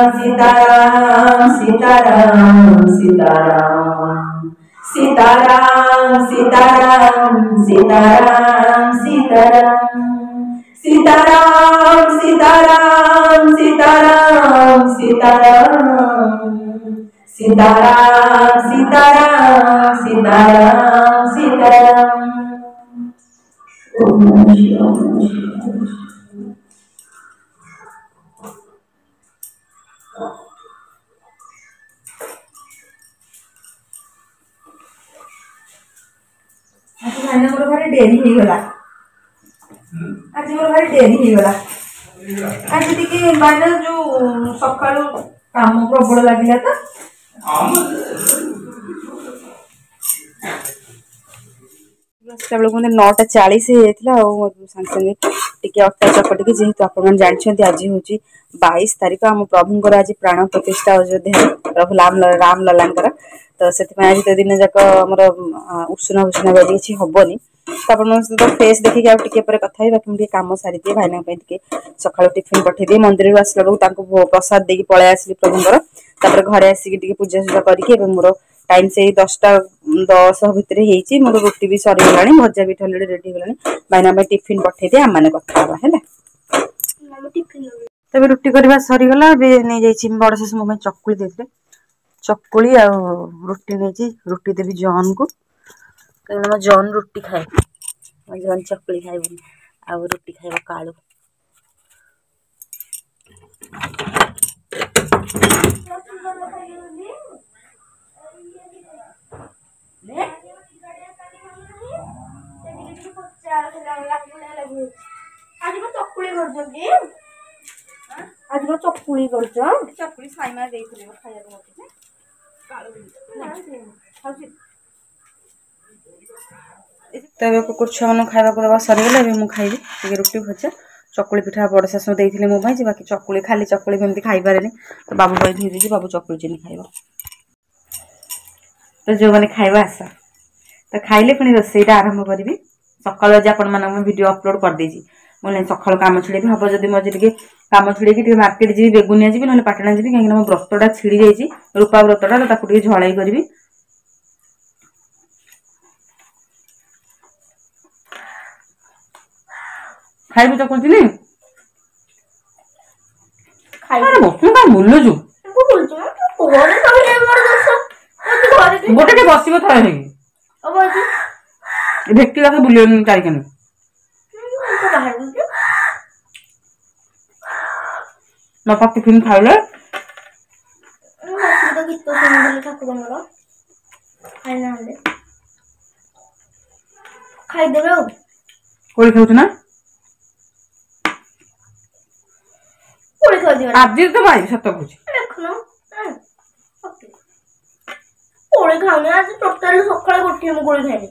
सीताराम सीताराम सीताराम सीताराम सीताराम सीताराम सीताराम सीताराम सीताराम सीताराम सीताराम सीताराम सीताराम सीताराम सीताराम। आज मोर भारी डेरी हो गला। आज मोर भारी डेरी हो गला। आज टिके बाइना जो सकाळू काम प्रबल लागिला त बेला मैंने 9:40 सांगे सांगे टी अटा चपटिकी जेहेतु आप जानते आज हूँ 22 तारीख आम प्रभुंर आज प्राण प्रतिष्ठा अयोध्या प्रभु राम ललांकर तो से आज तो दिन जाक आम उषुना भुषुना बाजी किसी हेनी तो फेस देखिए आगे कथा बाकी कम सारी दिए भाईना सका टिफिन पठे दिए मंदिर आसला बेलू प्रसाद देकी पलि आसली प्रभुंर घरे आसिक पूजा सूजा करके मोर टाइम से 10:10 भितर मोर रुटी भी सरीगला भजा भी अलरेडी रेडी होगा भाईना टिफिन पठे दिए आम कथा है तब रुटी करवा सरीगला नहीं जाइए बड़ शेष मो चकुली देते चकुली आ रुटी नहीं रुटी देवी जॉन को कहीं जॉन रुटी खाए जॉन चकुली खाइबनी आ रुटी खाइब कालू आज चकुली चकुली साइमा तब कुकुर छुआ मन खावा दवा सरीगला मुझे खाइबी रुटी भजा चकुली पिठा बड़ शेष देते मो बाकी चकुली खाली चकुली भी खाई पारे तो बाबू कही दीजिए बाबू चकुली चीनी खाइब तो जो मैंने खाइबा आस तो खाइले पुणी रोसईटा आरंभ करी सकाल आज आपण वीडियो अपलोड कर देजी मुझे सकाल काम छिड़े हम जब मजे काम छिड़े मार्केट जी बेगुनिया जी ना पाटना जी कहीं मो व्रतटा छिड़ी जाइए रूपा व्रतटा झड़ाई करी खाइबू चकुल चीनी बुलुचु गोटे बस भेक्टी लगे बुल चारिकानी बापा टिफिन खाइले खाईदेवे कोई खाऊ ना आज तो भाई सत कुछ कोड़ी खाऊनी आज टोटाली सकाଳେ गोटे मु कोड़ी खाइली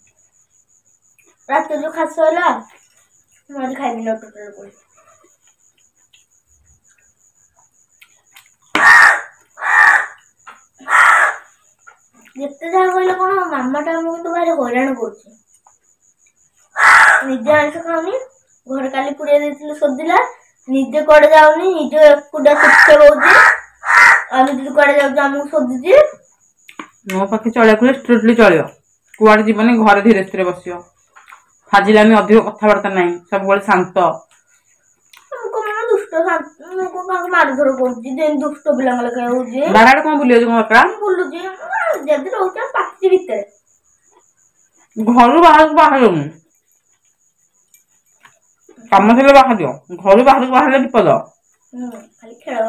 रात जो खास होला मु आज खाइबी न टोटाली कोड़ी जेते जा कहले कोन मामाटा हमको तो भारी हैरान करछि निजे आंस खाऊनी घर काली पुड़िया देथिले सोदिला निजे कड़े जाऊनी निजे एकुडा सुखे होउची आमी दीदी कड़े जाउ हमको सोदुची मो पाखे चलिया को स्ट्रिक्टली चलियो कुआडे जीवनी घर धीरे धीरे बसियो फाजिलामी अधिक कथबार्ता नहीं सब बेले शांत हमको मन दुष्ट शांत हमको का मारधर करछि देन दुष्ट पिला गले कह होउची बाराड कोन बुलियो जो एकरा बुलुची जदी रहउचा पाची भीतर घर बाहर काम थे बाहर दियो घर बाहर विपद खाली खेल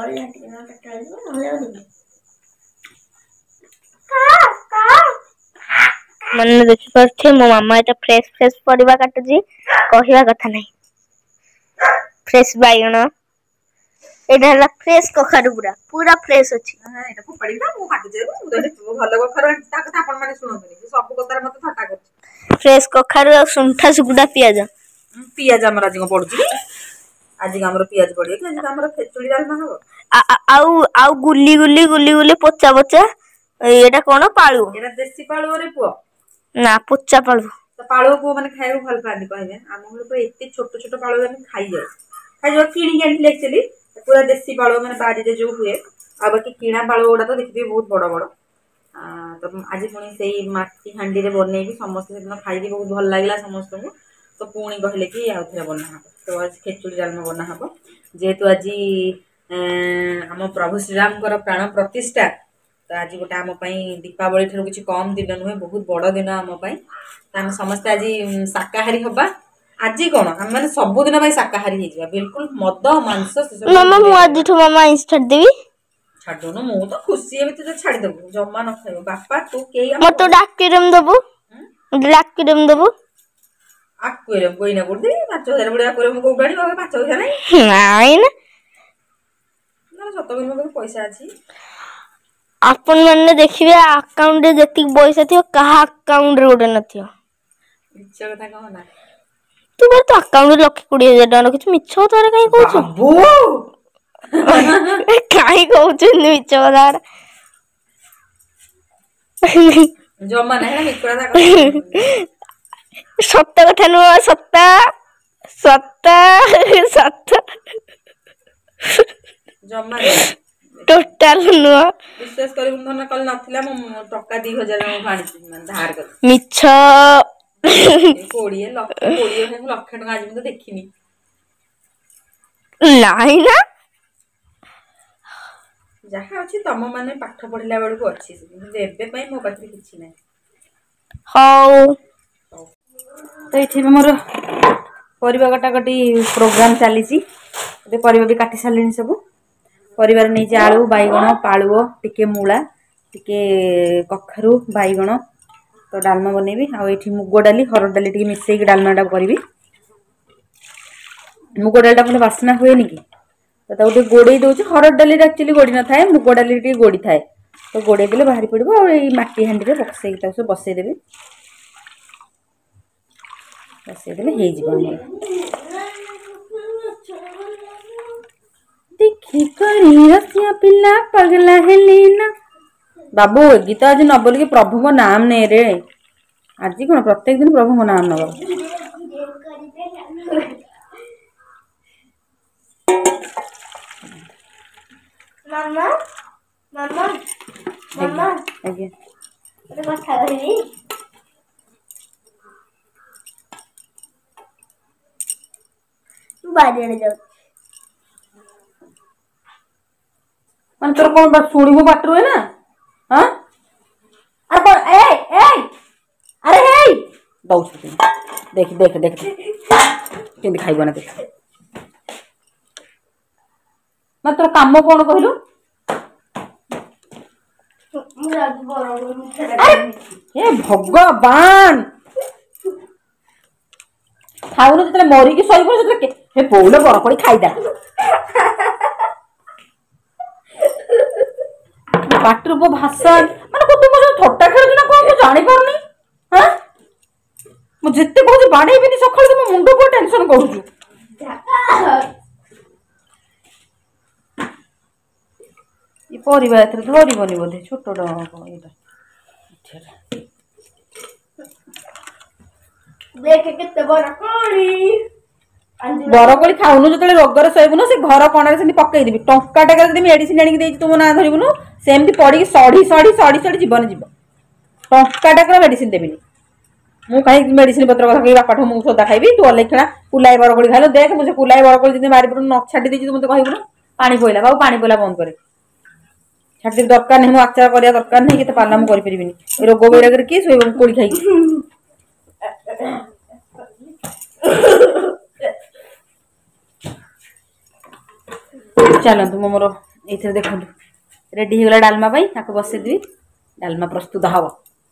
मन देखी पारे मो मामा एटा फ्रेश फ्रेश परिबा काटुची कहवा कथा नहीं फ्रेश बाइगण एटा फ्रेश कखारु पूरा पूरा फ्रेश अछि एटा फुपड़ी ना मु काटु जे भलो कखारु ता कथा आपण माने सुनोनी सब कथार मते थट्टा कर फ्रेश कखारु आ सुंठा सुगुडा पियाज हमर आज को पडुची आज हमर पियाज पड़ी कि आज हमर खेचुड़ी डालमा हो आउ गुली गुली गुली गुली पोचा पोचा एटा कोन पाळू एटा देसी पाळू रे पुओ ना पोचा पाळू तो पाळू को माने खाइबो भल पानी कहबे हम लोग एते छोट छोट पाळू हम खाइ जाय किनि के आनले एक्चुअली पूरा देसी पालुआ मैंने बाड़ी जो हुए आ बाकी किणा पालुआ गुड़ा तो देखिए बहुत बड़ बड़। तो आज पुणी से माटी हांडी बनईबी समस्त से खाई बहुत भल लगे समस्त को। तो पुणी कहले कि आउ थे बना हम तो आज खेचुड़ी डालमा बना हम जेहेतु आज आम प्रभु श्रीराम प्राण प्रतिष्ठा तो आज गोटे आम दीपावली ठार किसी कम दिन नुहे बहुत बड़ दिन आमपाई तो आम समस्ते आज शाकाहारी हवा आज कौन आम मैंने सबुदिन शाकाहारी हो बिल्कुल मद मांस मामा मु आज मामा आइंस छाड़ देबी छाड़दनु मु तो खुशी है तुझे छाड़देबू जमा न खाइबू बापा तू के मत डाक्यूरियम दबु डाक्यूरियम दबु आक्वेरियम कोई ना बोलदे 5000 बड़े आक्वेरियम को गाड़ी बाबा 5000 नहीं नाइ ना ना सत दिन में पैसा अछि अपन माने देखिबे अकाउंट रे जति पैसा थियो कहा अकाउंट रे गोटे नथियो मिछ कथा कह ना तू बार तो अकाउंट रे 1,20,000 टका रखिछ मिछ तोरे काई कहू बाबू काई कहू मिछ कथा जमा नहीं मिछ कथा सत्य कथा नु सत्ता सत्ता सत्ता जमा टोटल नु विश्वास करी धन कल नथिला म टका 2000 म फाणी धार कर मिछ 20 लाख टका आज तो देखिनी नाही ना जहाँ अच्छी तुम मैंने पाठ पढ़ला बेलू अच्छी एवं मो पाखे किसी ना हाउ तो ये मोर परिवा कटाकटी प्रोग्राम चली परिवा भी काटी सारे सब परिवार नहीं आलू बैगण पालुओ टिके मूला टिके कखारू बैगण तो डालमा बनैबी आठी मुग डाली हरड़ डाली टे मिसेक डालमाटा करी मुग डालटा भले बास्ना हुए कि तो गोटे गोड़े दूसरी हरड़ डाली एक्चुअली गोड़ी न थाए मुग डाली टे गोड़ी थाए तो गोड़े देले बाहरी पड़ो और मटी हांडी में बसई सब बसईदेवी बसईदेले देखी करी रसिया पिला पगला हेलीना बाबू गीत आज न बोल प्रभु को नाम ने रे आज कौन प्रत्येक दिन प्रभु को नाम नब मामा मामा मामा आज्ञा तो कथा कहबी तू बाड़ी जाऊ मान तोर कौन बात शुणु बाटर है ना हाँ अरे कौन अरे हे दौड़ देख देख देख केमती खाइब ना देख मैं तोर काम कौन कहलु ए भगवान खाऊन जो मरिकी शोब हे पौल बरकोड़ी खाईदा पाटर पो भाषा माने तुम थट्टा खेलु ना कौन जानी पारुनी हाँ मुझे कहूँ बाड़ेबी सकाल तुम मुंड को टेंशन करूँ ये परिवा एथरे धरबनी बोधे छोट देख केते बरकोड़ी बरकोड़ी खाऊनु जो रोगर शोबुन से घर कणारे से पकईदेवी टंका टाक मेडिसिन आनिक तुम ना धरबुनु सेमती पड़ी सड़ी सड़ी सड़ी सड़ी जीवन जीव टंका टाक मेडिसिन देवी मु कहीं मेडिसिन पत्र कथा कही बापा मुझे सोदा खाइबी तू अलेखा कुलाई बरकोड़ी खाइल देख मुझे कुलाई बरकोड़ी बारिपट न छाड़ी देती मत कहबू पानी पईला बाबू पानी पईला बंद करे छाड़ी दरकार नहीं आचार करवा दरकार नहीं के पाला मुझे करें रोग बैराग किए शोब कोड़ी खाई चलतु मोर ये देखो रेडी होगा डालमा बसईदेवी डालमा प्रस्तुत हम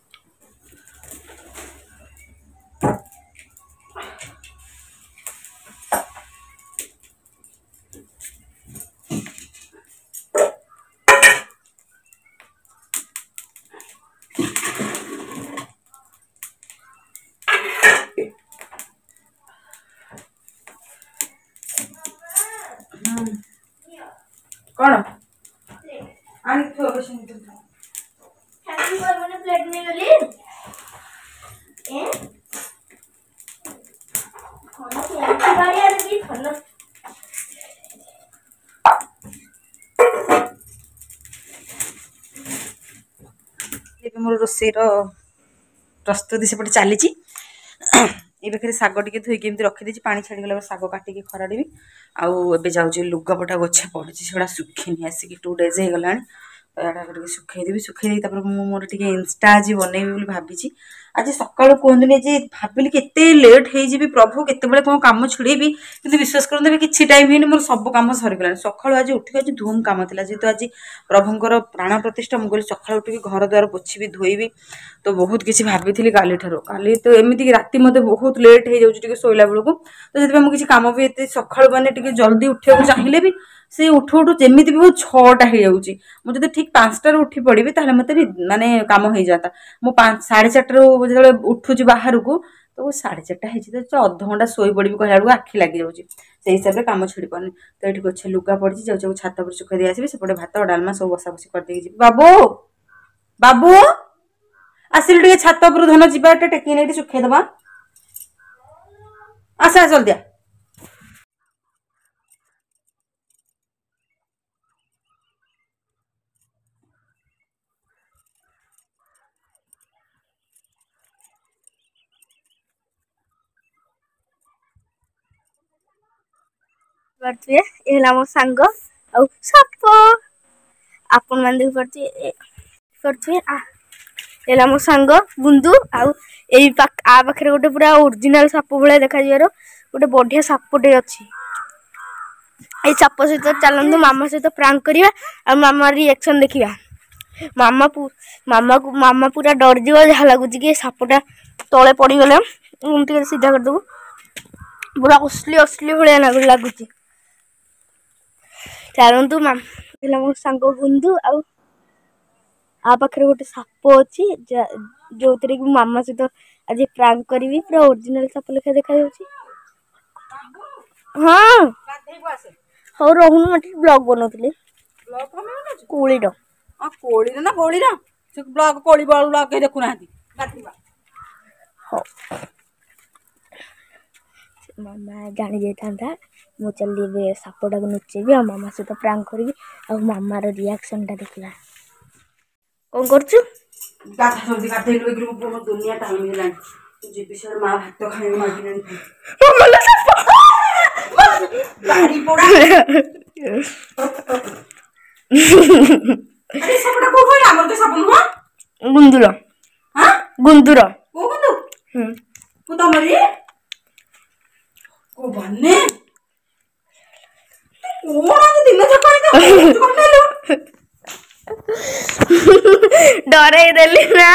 कौन आनी थो बस हैप्पी बर्थडे प्लेट में गली ए खाना की बारी आ रही खाना मोर रोषेईर प्रस्तुति सेपटे चली ये पाखे शाग टे धोईकी एमती रखीदी पानी छाड़गला शाग काटिकी खराड़ी आउ जाऊँ लुगापटा गोछा पड़ी से सुखीनी आसिक 2 days हो गला सुखईदेवी सुखईदी मोर टे इंस्टा आज बनईबी भाभी आज सकाल कहते जे भाविली केते लेट हो प्रभु केत कौन कम छुड़ेबी कि विश्वास करते कि टाइम है मोर सब कम सरीगला सका आज उठिक आज धूम कम था जेहेतु आज प्रभुंर प्राण प्रतिष्ठा मुझे सका उठिक घर द्वार पोछी धोईबी तो बहुत किसी भाभी काली काली तो एमती राति मत बहुत लेट हो जाए शोला बेलू तो से मुझे कम भी एत सका मैंने जल्दी उठा चाहिए भी से उठु उठु जमी भी बहुत 6टा हो जाऊँगी मुझे ठीक 5टार उठी पड़ी मत मानने कम हो जाता मु 4:30 जो उठुची बाहर को तो 4:30 हो अध घंटा शोई पड़ी कहला बेलू आखि लग जाऊँगी से हिसाब से कम छुड़ी पानी तो ये गच्छे लुगा पड़ी जाऊँ छात पर सुखाई आसबि सेपटे भात डालमा सब बसा बसी करदे बाबू बाबू आसिल टे छात पर धन जा टेकी नहीं सुखाईदबा आसा जल्दी मो सांग आउ साप आपण मान देख पारे मो सांग बुंदू आउ पाखे गोटे पूरा ओरिजिनल साप भाया देखा गोटे बढ़िया सापटे अच्छी ये साप सहित चलते मामा सहित प्रांक करवा आ मामा रिएक्शन देखा मामा पूरा डर जीव जहाँ लगुच कि सापटा तले पड़गले सीधा करदेबू पूरा असली असली भाया लगुच चलतु मो सांग बुंदू आ पाखे गोटे साप अच्छी जो कि मामा सहित आज प्रांक करी पूरा ओरिजिनल साप लेखा देखा हाँ हाँ रोहन मत ब्लॉग बनौली कोलीर कोली ना कोली ब्लॉग कोली ब्लॉग देखुना मामा जानी जाता मु चलिए सापटा को नुचेबी आ मामा सहित प्रांक करी आ मामार रिएक्शन टा देखला कौन करछु गाथा जल्दी गाथा लो दुनिया टाइम हेलानी जी विषय मां भात खाई मागिलानी मामा साप गाड़ी पोड़ा अरे सापटा को होय हमर के साप नुवा गुंदुर हां गुंदुर को गुंदु को तमरी को भन्ने कोन दिन जकाई तो करलो डरे देली ना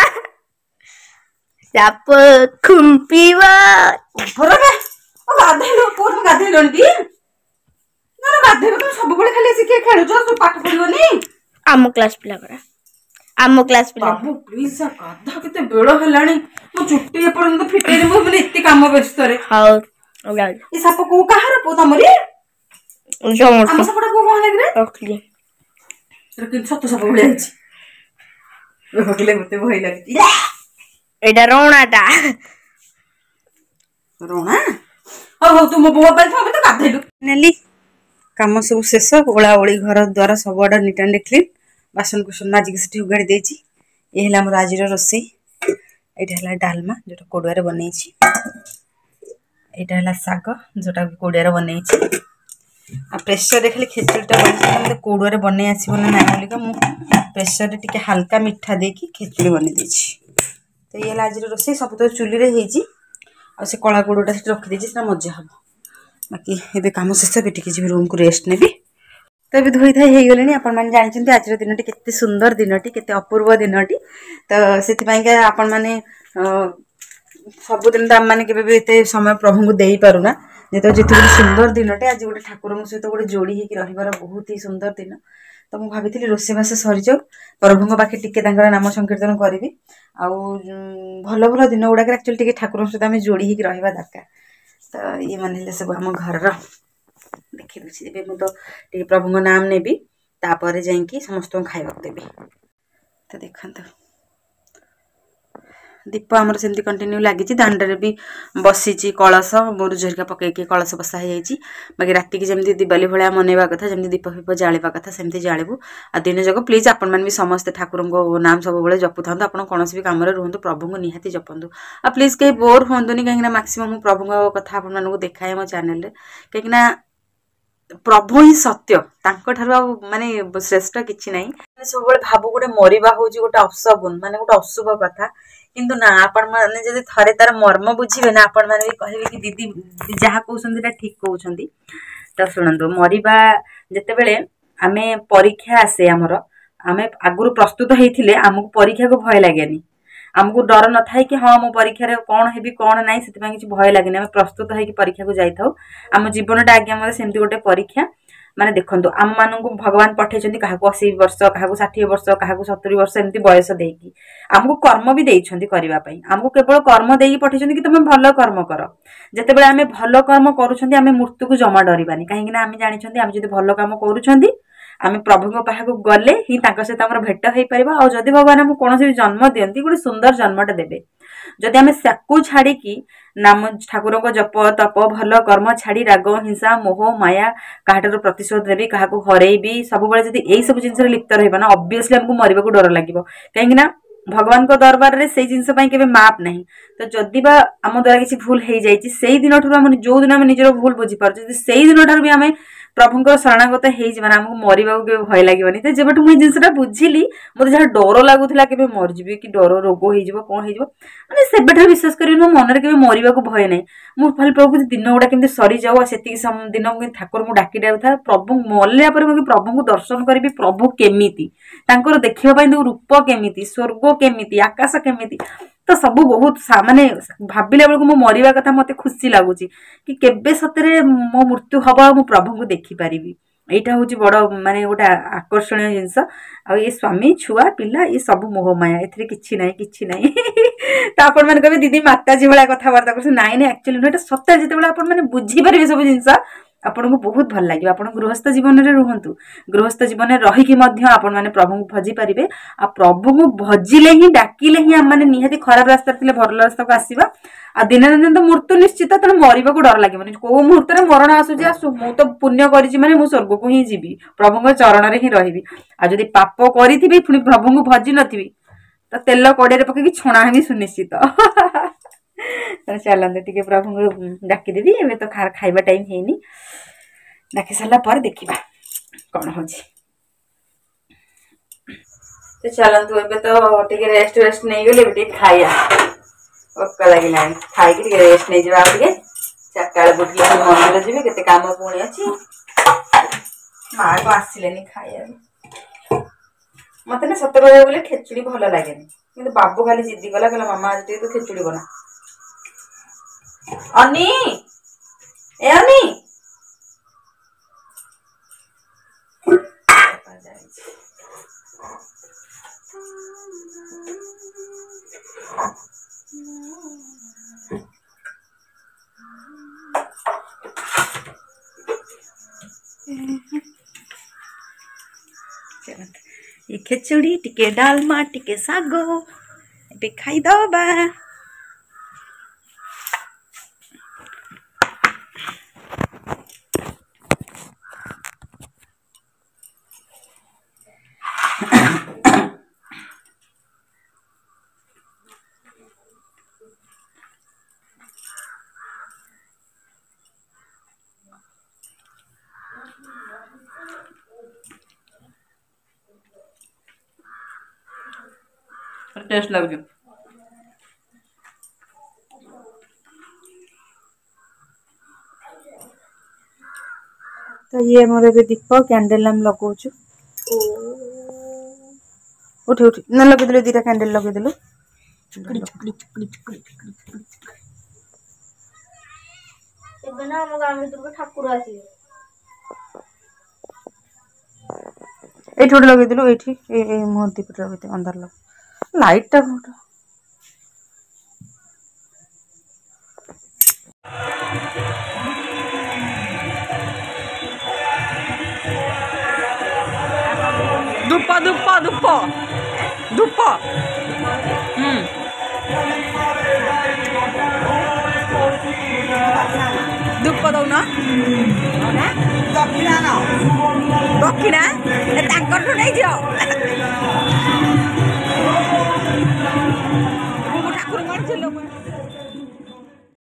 साप खुंपीवा भरबे ओ गाधेलो कोन गाधेलो नी ना गाधेलो तो सब बळे खाली सिके खेलु जो तू पाठ पढियोनी आम क्लास पिला करा आम क्लास पिला बाबू प्लीज आ गाधा केते बेळो हेलानी मो चुट्टी पर्यंत फिटेनी मो माने इत्ती काम व्यस्त रे हां ओला ई साप को कहार पो तमरी जमो हम सापटा को कोन लागरे ओखली लेकिन सत्तो साप बळे अछि भगले मते भय लागती एडा रोणाटा रोना हो तुम बुआ पर तो गाधेलु नेली काम सब शेष ओला ओली घर द्वारा सब आडा नीट एंड क्लीन बासन कुसन माजिक सेठी उगाड़ी देछि ए हला हमर आजिर रोसे एटा हला डालमा जोटा कोडुआरे बनैछि एटा हला साग जोटा कोडुआरे बनैछि आ प्रेशर रे खाली खिचड़ीटा बनै मते कोडुआरे बनै आसीबो ना नाली का मु प्रेशर रे टिके हल्का मिठा देकी खिचड़ी बनै देछि तो ये आजिर रोसे सब तो चुली रे हेछि आ से कला कोडुटा सेठी रखि देछि सेटा मजा हबो बाकी एबे काम शेष भी टिके जी रूम को रेस्ट नेबी तो ये धोई धाई हो गले आपण मैंने जानते आज दिन केते सुंदर दिनटी केते अपूर्व दिनटी तो से आपण मैंने सबुदिन तो आम मैंने के समय प्रभु को दे पारुना जेत जिते सुंदर दिनटे आज गोटे ठाकुर सहित गोटे जोड़ी होकर रही बहुत ही सुंदर दिन तो मुझे भाभी रोषेबास सरी जाऊ प्रभु पाखे टिके नाम संकीर्तन करी आउ भल भल दिन गुड़ाक एक्चुअली टिके ठाकुर सहित आम जोड़ी होकर रहा दरकार तो ये माने सब आम घर देखी दूसरी मुझे प्रभु नाम नेबी तापर जाइकी समस्त खाइबा देवी तो देखते दीप आमर सेमती कंटिन्यू लगी दांडे भी बसी कलश मुरुज हरिका पकईकि कलश बसा हो बाकी राति की जमी दिवाली भाया मनवा कथा जमी दीप फीप जाड़ा कथा सेमती जालू आ दिन जग प्लीज आपण मैंने भी समस्ते ठाकुर नाम सब जपु था आप कौन भी कम रुहतु प्रभु को निहाती जपतु आ प्लीज कहीं बोर हूँ कहीं मैक्सिमम प्रभु कथा आपको देखाए मो चैनल कहीं प्रभु ही सत्य माने श्रेष्ठ किसी ना सब भाव गोटे मरवा हूँ गोटे अपशगुन माने गोटे अशुभ कथा किंतु ना आपण मैंने जब थे तार मर्म बुझे ना आपण मैंने भी कहे कि दीदी जहाँ कहते ठीक कहते तो शुणु मरवा जिते आम परीक्षा आसे आमर आम आगु प्रस्तुत होते आमको परीक्षा को भय लगे आमको डर न था कि हाँ मो परीक्षा कौन है कौन ना से किसी भय लगे आम प्रस्तुत होकर परीक्षा को जाता आम जीवनटा आज्ञा सेमती गोटे परीक्षा माने देखो आम मानू भगवान पठे क्या 80 वर्ष क्या 60 वर्ष क्या 70 वर्ष एमती बयस देकी आमको कर्म भी देइछंती करने आमको केवल कर्म देकी पठे कि तुम भल कर्म कर जिते आम भल कर्म करुँच आम मृत्यु को जमा डरबानी कहीं आम जानी आम जो भल कम करुँच आम प्रभु पाखक गले ही सहित आम भेट हो पार और जदि भगवान आमको कौन भी जन्म दिंती गोटे सुंदर जन्मटे देवे जदि आम साकू छाड़ी नाम ठाकुर जप तप भल कर्म छाड़ी राग हिंसा मोह माया कहाटर प्रतिशोध देवी क्या हरैबी सब यही सब जिन लिप्त रहा ना ऑब्वियसली आमको मरवा को डर लगे कहीं भगवान को दरबार में से जिनस के माप ना तो जदि बा आम द्वारा किसी भूल हो जाए से दिन जो दिन आम निजर भूल बुझीपार से दिन ठार भी आम प्रभुंर शरणागत होमको मरवा को भय लगे तो जब मुझे जिनसा बुझिली मतलब जहाँ डर लगुला के मरजी कि डर रोग हो कौन हो से विश्वास कर मो मन में मरवा को भय ना मुझे प्रभु दिन गुड़ा केमती सरी जाऊ से दिन ठाकुर को डाकी था प्रभु मरला प्रभु को दर्शन करी प्रभु केमिति देखा रूप केमिति स्वर्ग केमिति आकाश केमिति तो सब बहुत माने भाविला बेलू मो मरवा कथा मत खुशी लगुच कि केबे सतरे मो मृत्यु हम आ प्रभु को देखिपारि यहाँ हूँ बड़ माने गोटे आकर्षणीय जिनस आ ये स्वामी छुआ पिला ये सब मोहमाया ए कि ना तो आपण मैंने कहे दीदी माताजी भाया कथबार्ता कर नाई ना एक्चुअली नुह सत्य जिते आप बुझीपारे सब जिनस आपन को बहुत भल लगे आप गृहस्थ जीवन में रुहतु गृहस्थ जीवन में रहीकि आपण मैंने प्रभु को भजी पारे आ प्रभु को भजिले ही डाकिले ही आम मैंने निहाती खराब रास्ता थे भल रास्ता को आसवा आ दिन दिन तो मृत्यु निश्चित तेना मरवा को डर लगे कौ मुहूर्त में मरण आसूँ आसू मु तो पुण्य करी स्वर्ग को ही जीवी प्रभु चरण में ही रही आ जब पाप करी पुणी प्रभु को भजी नी तो तेल कड़े पकई छुणा ही सुनिश्चित चलते टे प्रभु को डाकीदेवी एवं तो खाइबा टाइम है डाकी सारा पर देखा कौन हो तो चलतु ए तो रेस्ट नहीं गले खाया भोक लगे खाई रेस्ट नहीं जावा चार बुझे मंदिर जी के कम पुणी अच्छी माँ को आसिले खाया मत ना सत कह बोले खेचुड़ी भल लगे कि बाबू खाली जिद्दी कला कहला मामा आज तो खेचुड़ी बना अनि ए अनि ये खिचड़ी टिके डालमा टिके सागो ए खाई दबा टेस्ट लग तो ये मोर ए दीप कैंडल आम लगौचु उठ उठ न लगेदेलु दीटा कैंडल लगेदेलु ठाकुर ये गोटे लगेदेलु ये मोर दीपटा अंधार लग लाइट टा धूप धूप धूप धूप ଦୀପ ଦଉନ ଦକ୍ଷିଣା ତାଙ୍କଠୁ ନେଇଯିବ ଠାକୁର